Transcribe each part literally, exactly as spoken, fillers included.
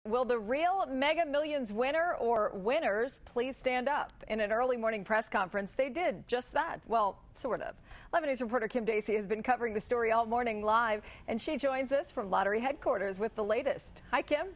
Will the real Mega Millions winner or winners please stand up? In an early morning press conference, they did just that. Well, sort of. eleven News reporter Kim Dacey has been covering the story all morning live, and she joins us from lottery headquarters with the latest. Hi, Kim.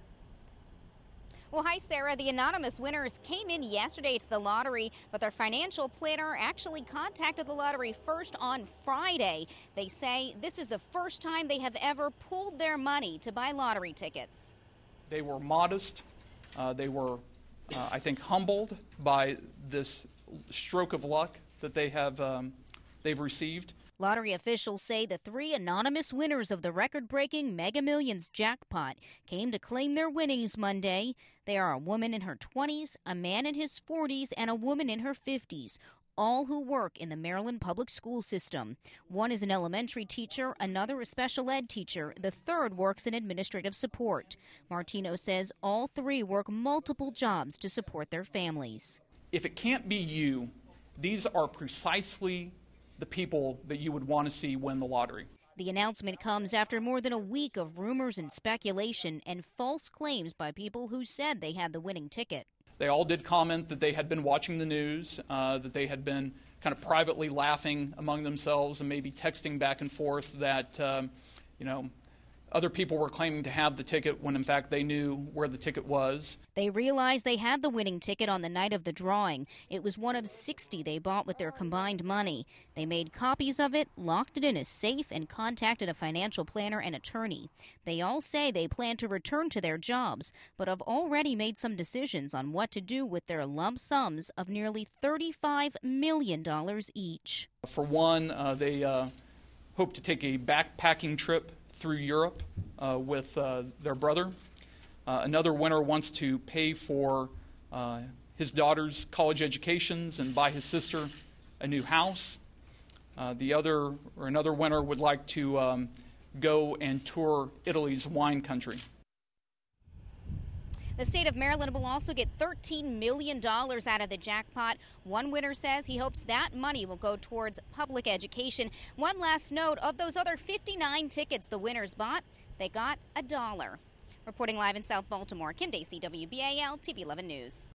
Well, hi, Sarah. The anonymous winners came in yesterday to the lottery, but their financial planner actually contacted the lottery first on Friday. They say this is the first time they have ever pulled their money to buy lottery tickets. They were modest. Uh, they were, uh, I think, humbled by this stroke of luck that they have um, they've received. Lottery officials say the three anonymous winners of the record-breaking Mega Millions jackpot came to claim their winnings Monday. They are a woman in her twenties, a man in his forties, and a woman in her fifties. All who work in the Maryland public school system. One is an elementary teacher, another a special ed teacher, the third works in administrative support. Martino says all three work multiple jobs to support their families. If it can't be you, these are precisely the people that you would want to see win the lottery. The announcement comes after more than a week of rumors and speculation and false claims by people who said they had the winning ticket. They all did comment that they had been watching the news, uh, that they had been kind of privately laughing among themselves and maybe texting back and forth that, um, you know, other people were claiming to have the ticket when in fact they knew where the ticket was. They realized they had the winning ticket on the night of the drawing. It was one of sixty they bought with their combined money. They made copies of it, locked it in a safe, and contacted a financial planner and attorney. They all say they plan to return to their jobs, but have already made some decisions on what to do with their lump sums of nearly thirty-five million dollars each. For one, uh, they uh, hope to take a backpacking trip through Europe uh, with uh, their brother. Uh, another winner wants to pay for uh, his daughter's college educations and buy his sister a new house. Uh, the other, or another winner, would like to um, go and tour Italy's wine country. The state of Maryland will also get thirteen million dollars out of the jackpot. One winner says he hopes that money will go towards public education. One last note, of those other fifty-nine tickets the winners bought, they got a dollar. Reporting live in South Baltimore, Kim Dacey, W B A L T V eleven News.